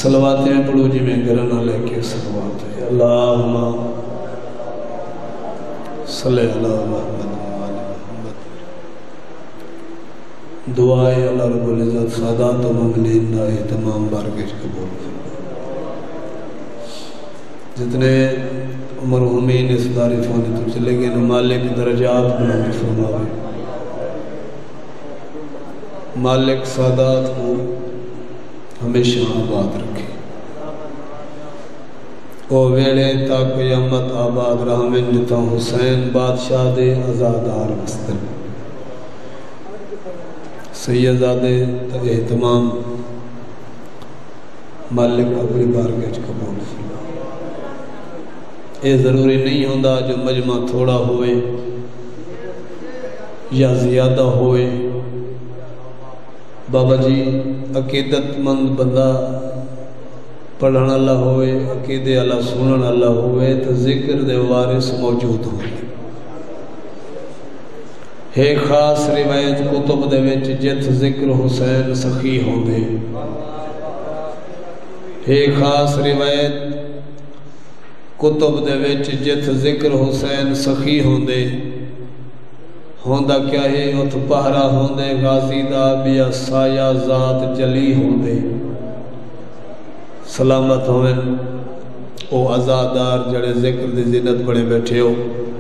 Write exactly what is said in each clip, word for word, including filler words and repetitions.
صلوات میں پڑھو جی میں گرنا لے کے صلوات ہے اللہم صلی اللہ محمد دعائے اللہ رب العزت سادات و مملین دائے تمام بارگش قبول جتنے مرحومین اس داری فونے تو چلے گئے مالک درجات بلند فرماوے مالک سادات کو ہمیشہ آباد رکھے او ویڑے تا قیامت آباد رحمن جتا حسین بادشاہ دے ازادار مستر سیدزادے اہتمام مالک اپنی بارگاہ قبول فرما اے ضروری نہیں ہوندہ جو مجمع تھوڑا ہوئے یا زیادہ ہوئے بابا جی عقیدت مند بندہ پڑھن اللہ ہوئے عقیدے اللہ سنن اللہ ہوئے تو ذکر دے وارث موجود ہوئے ہے خاص روایت کتب دے وچ جت ذکر حسین سخی ہوندے ہے خاص روایت کتب دے وچ جت ذکر حسین سخی ہوندے ہوندہ کیا ہے اتھ پہرا ہوندے غازی دا بیا سایہ ذات جلی ہوندے سلامت ہوئن او ازادار جڑے ذکر دی زینت بڑے بیٹھے ہو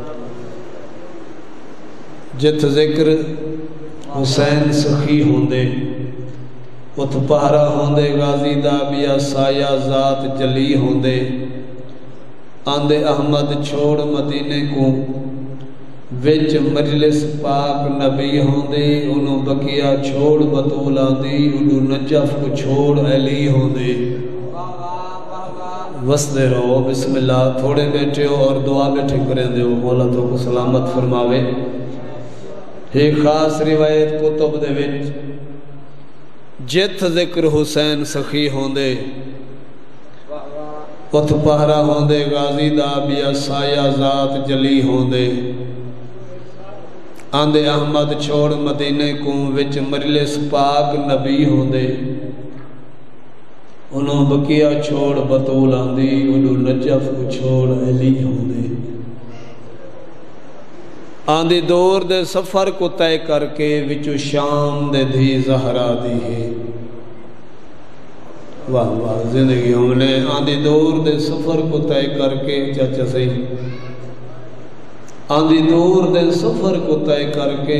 جت ذکر حسین سخی ہوندے اتھ پہرا ہوندے غازی دا بیا سایہ ذات جلی ہوندے آندے احمد چھوڑ مدینے کو وچ مجلس پاک نبی ہوندے انہوں بقیہ چھوڑ بطول آندی انہوں نجف کو چھوڑ علی ہوندے وسدے رہو بسم اللہ تھوڑے بیٹھے ہو اور دعا بیٹھے کریں دے ہو مولا تو کو سلامت فرماوے ایک خاص روایت کتب دے وچ جت ذکر حسین سخی ہوندے اتھ پہرا ہوندے غازی دا بیا سایہ ذات جلی ہوندے آندے احمد چھوڑ مدینے کو وچ مجلس پاک نبی ہوندے انہوں بقیہ چھوڑ بطول آندی انہوں نجف کو چھوڑ علی ہوندے آندی دور دے سفر کو طے کر کے وچو شام دے دھی زہرا دی ہے واہ واہ زندگی ہم نے آندی دور دے سفر کو طے کر کے چاچا صحیح آندی دور دے سفر کو طے کر کے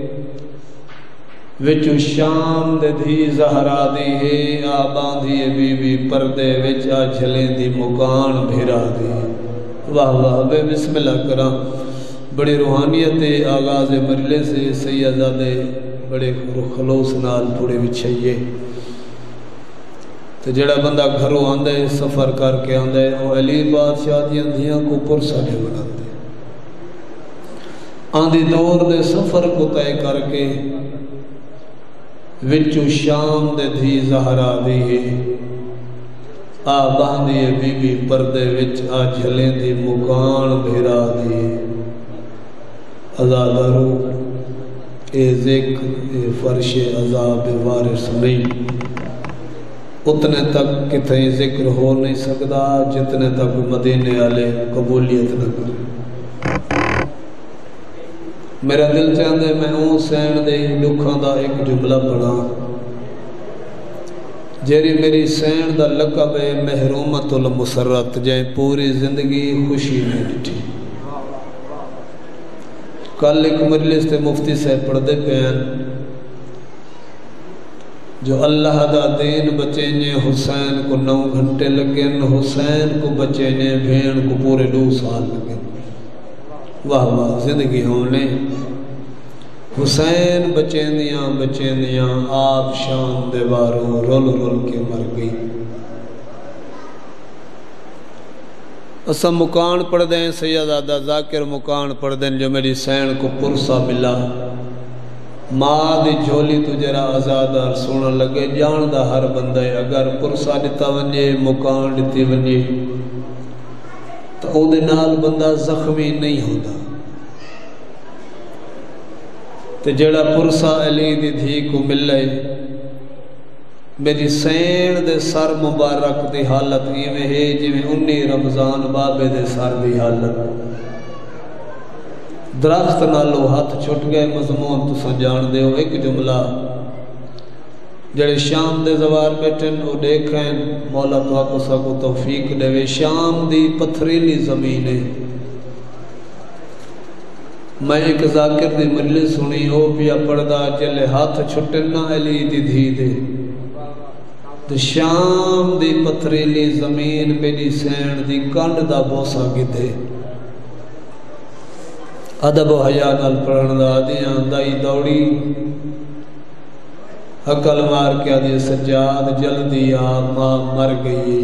وچو شام دے دھی زہرا دی ہے آبان دی بی بی پردے وچ آ جھلیں دی مکان بھیرا دی واہ واہ بے بسم اللہ کرام بڑی روحانیت آغاز مرلے سے سیدزادے بڑے خلوص نال پوڑے وچھائیے تو جڑا بندہ گھروں آندے سفر کر کے آندے وہ علی بادشاہ دیاں دھیاں کو پرسا دے بنا دے آندھی دور دے سفر کو طے کر کے وچو شام دے دھی زہرا دی ہے آ باندھی بی بی پردے وچ آ جھلیں دی مکان بھیرا دی ازادارو اے ذکر اے فرش عذاب وارث نہیں اتنے تک کتھیں ذکر ہو نہیں سکتا جتنے تک مدینے والے قبولیت نہ کریں میرا دل چاہتا ہے میں اون سین دے لکھاں دا ایک جملہ پڑھا جیری میری سین دا لقب ہے محرومت المسرت جائیں پوری زندگی خوشی میں ڈٹھی کل ایک مجلس تے مفتی سے پڑھ دے پہن جو اللہ دا دین بچینے حسین کو نو گھنٹے لگن حسین کو بچینے بھین کو پورے دو سال لگن واہ واہ زندگی ہوں نے حسین بچیندیاں بچیندیاں آپ شام دیواروں رول رول کے مر گئی اسا مکان پڑھ دیں سیدادہ ذاکر مکان پڑھ دیں جو میری سین کو پرسا ملا ماں دی جھولی تو جرا آزادار سونا لگے جان دا ہر بندے اگر پرسا دیتا ونجے مکان دیتی ونجے تو او دے نال بندہ زخمی نہیں ہوتا تو جڑا پرسا علی دی دھی کو مل لے میری سین دے سر مبارک دی حالت ایویں ہے جویں انی رمضان بابے دے سر دی حالت درخت نالو ہاتھ چھٹ گئے مضمون تساں جان دے ہو ایک جملہ جڑے شام دے زوار بیٹھن وہ دیکھیں مولا تو آپ کو توفیق دے وے شام دی پتھریلی زمین ہے میں ایک ذاکر دی مجلس سنی ہو پیا پڑھدا چلے ہاتھ چھٹن نہ علی دی دھی دے تو شام دی پتھریلی زمین میری سین دی کنڈ دا بوسا گدھے ادب و حیا نال پڑھن دا دیاں دائی دوڑی عقل مار کے آدھے سجاد جلدی آ ماں مر گئی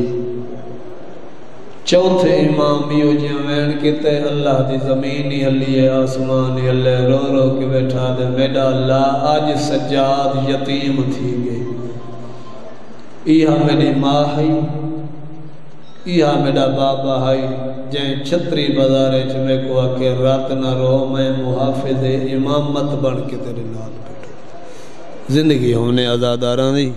چوتھے امام یو جوین کہتے اللہ دی زمینی ہلی ہے آسمانی اللہ رو رو کے بیٹھا دے میڈا اللہ آج سجاد یتیم تھی گئے ایہا میری ماں ہے ایہا میڈا بابا ہے جائیں چھتری بازارے چمے کو آکے رات نہ رو میں محافظ امامت بن کے تیرے نال بیٹھو زندگی ہونے آزاداراں دی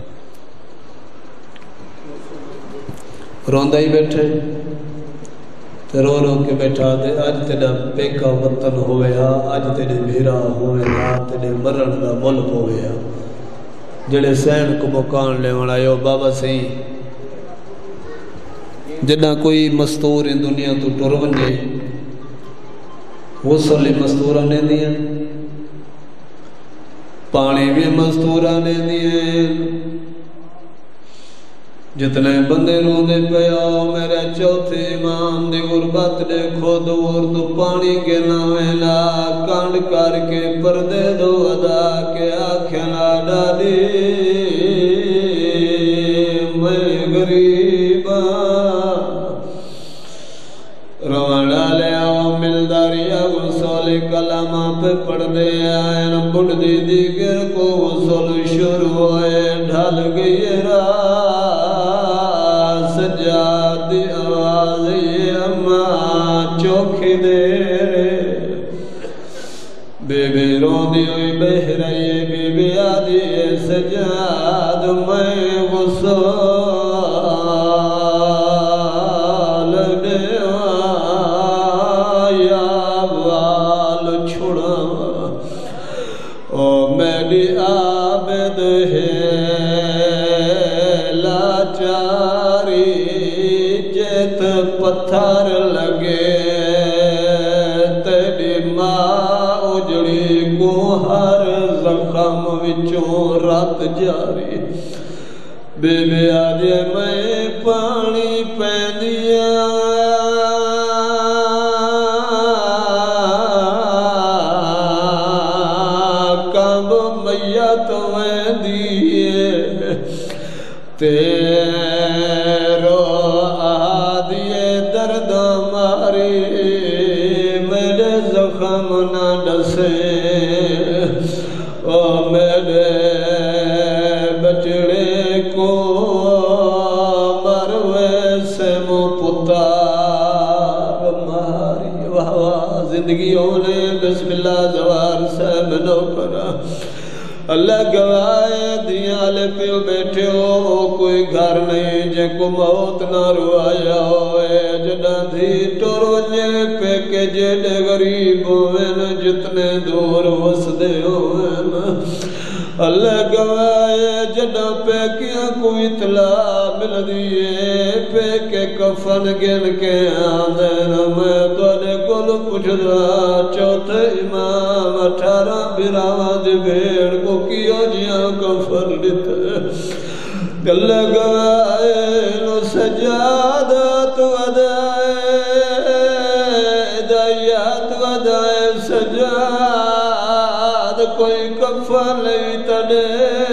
روندہ ہی بیٹھے تے رو رو کے بیٹھا دے آج تیرا پیکا وطن ہوئے ہا آج تیرے بھیرا ہوئے ہا تیرے مرن دا ملک ہوئے ہا جڑے سین کو مکان لے وڑا یو بابا سہی جڑا کوئی مستور ان دنیا تو ٹر ونجے غسل مستورہ نے دیا پانی بھی مستورہ نے دیے جتنے بندے رو دے پیا میرے چوتھے امام دی غربت دیکھو دور تو پانی کے ناویلا کانڈ کر کے پردے دو ادا کے آنکھنا ڈالی میں غریبا روانڈا لے آؤ ملداریا غسل کلامہ پہ پڑھ دے آئے بڑھ دی دیگر کو غسل شروع ہوئے ڈھال گئی راہ سجاد آواز یہ اماں چوکھی دے بے بے رو دی ہوئی بہ رہی بے بے آدھی سجاد میں غسل عابد ہے لاچاری جیت پتھر لگے تیری ماں اجڑی کو ہر زخم وچوں رات جاری بے بے آجے میں پانی پیندیا تیرو آدھیے درد ماری میرے زخم نہ ڈسے او میرے بچڑے کو مروے سے مو پتار ماری واہ واہ زندگی ہونے بسم اللہ زوار سے منو کرا اللہ گوائے دیاں لے پیو بیٹھے ہو کوئی گھر نہیں جے کو موت نہ روایا ہوئے جڑا دھی ٹور ونجے پہ کے جیڑے غریب ہوئے جتنے دور وسدے ہوئے اللہ گوائے جڑا پہ کیا کوئی اطلاع مل دیئے پہ کے کفن گن کے آدھین میں توڑے کل پوچھ دا چوتھے امام اٹھارہ براوہ دی بھیڑ کو کیا جیاں کفن لیتے اللہ گوائے نو سجادت ودائے دائیات ودائے سجاد کوئی کفن لئی تڑے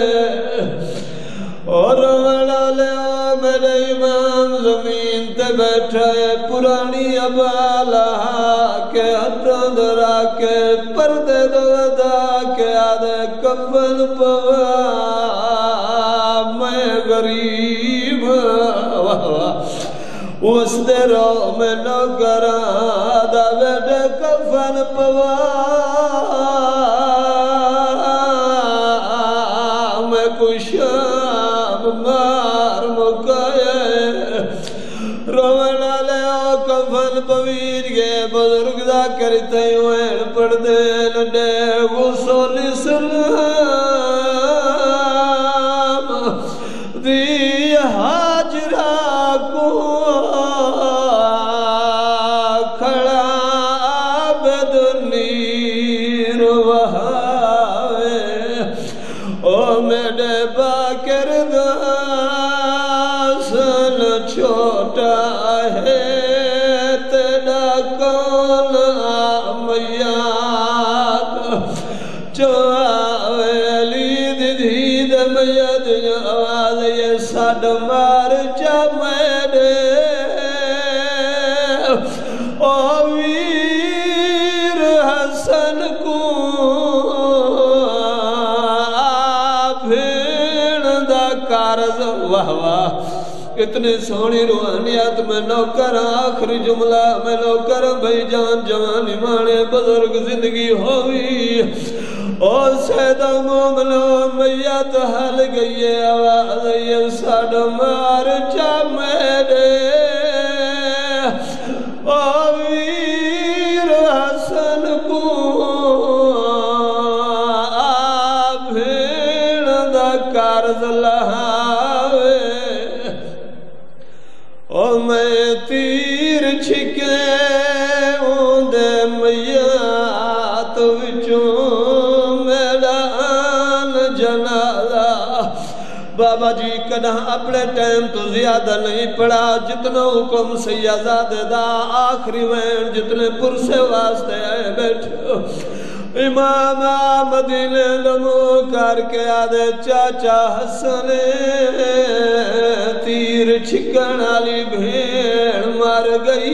اور وڑا لیا میرے امام زمین تے بیٹھا ہے پرانی ابالا کے ہتھوں درا کے پردے دودا کے آدھے کفن پوا میں غریب اس دے رو میں نوکرا دا بیٹھے کفن پوا میں کچھ جناب مار مکایا رونا لیا کفن پویر گئے بزرگ دا کرتے ہوئے پڑھ دے لڈے غسل اسلام دی حاجرہ کو کھڑا بدنیر وہاوے او میڈے باکر دا سن چھوٹا ہے تیرا کون آمیات چواوے علی دی دید مید آواز یہ ساڑ مار چا میڈے او ویر حسن کو آبھین دا کارز واہ واہ کتنے سونی روحانیات میں نوکر آخری جملہ میں نوکر بھائی جان جوانی مانے بزرگ زندگی ہوئی او سیدہ مومنو میت حل گئی آواز یہ ساڑ مار چا میرے او ویر حسن کو آبھین دا کارز لہاوے او میں تیر چھکے اوندے میات وچوں میدان جنازہ بابا جی کدھا اپنے ٹائم تو زیادہ نہیں پڑا جتنا حکم سیازاد دا آخری وین جتنے پرسے واسطے آئے بیٹھے امام مدینے لمو کر کے آدھے چاچا حسن تیر چھکن آلی بھیڑ مار گئی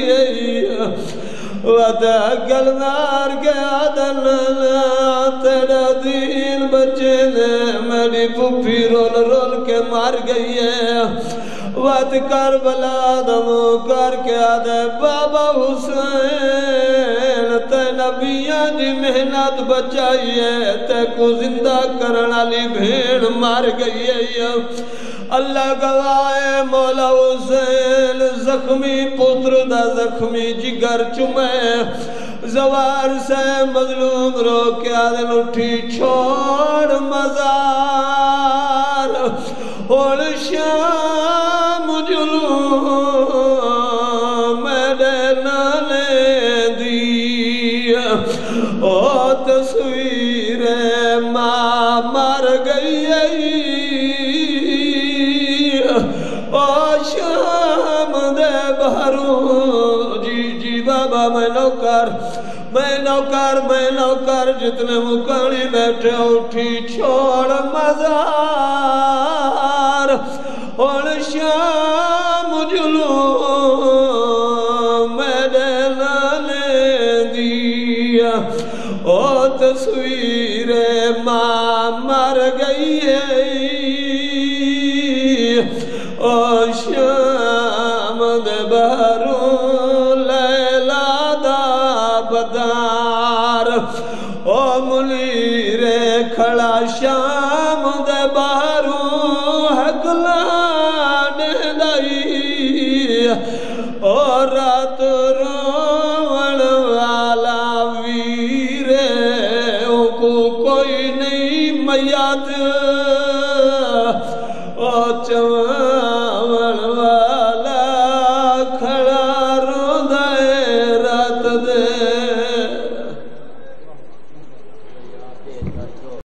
وعدہ گل مار کے آدھے تیرا دین بچے نے میری پپی رول رول کے مار گئی ہے وعد کربلا دمو کر کے آدھے بابا حسین تے نبیاں دی محنت بچائی ہے تے کو زندہ کرنا لی بھیڑ مار گئی ہے اللہ گواہ مولا حسین زخمی پتر دا زخمی جگر چمے زوار سے مظلوم رو کے آدھن اٹھی چھوڑ مزار اور شام جلوم میرے نالے دی او تصویر ماں مر گئی او شام دے بہروں جی جی بابا میں نوکر میں نوکر میں نوکر جتنے مکانی بیٹھے اٹھی چھوڑ مزار اور شام جلوم میرے نالے دیا او تصویر ماں مر گئی ہے او شام دے بہروں لیلہ دا بدار او منیر کھڑا شام دے بہروں حق لانے دائی او رات روڑ والا ویرے کو کوئی نہیں میات او چوان